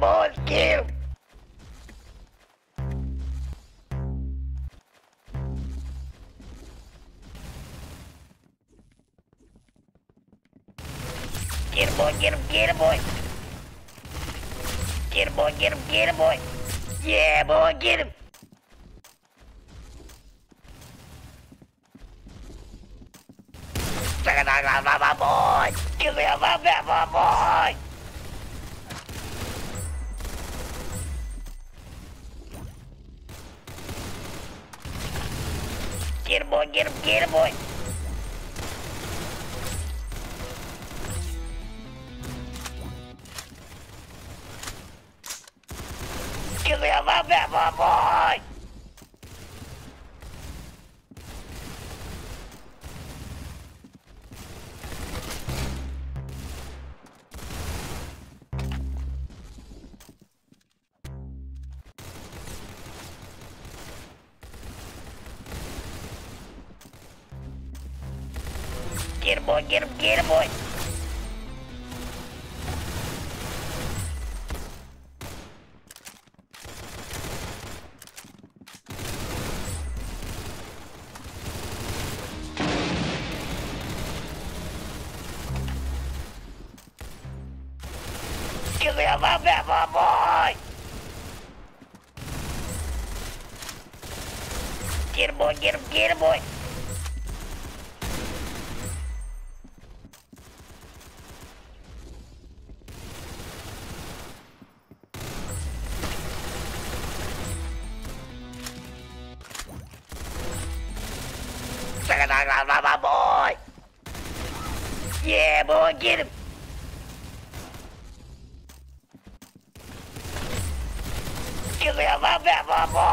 boys, get him! Get him, boy, get him, get him, boy! Get him, boy, get him, boy! Yeah, boy, get him! My boy! Give me a my boy! Get him, boy, get him, boy! Give me a my boy! Get him, boy, get him, boy! Give me a my boy! Get him, boy, get him, boy! My boy! Yeah, boy, get him! Give me a my boy!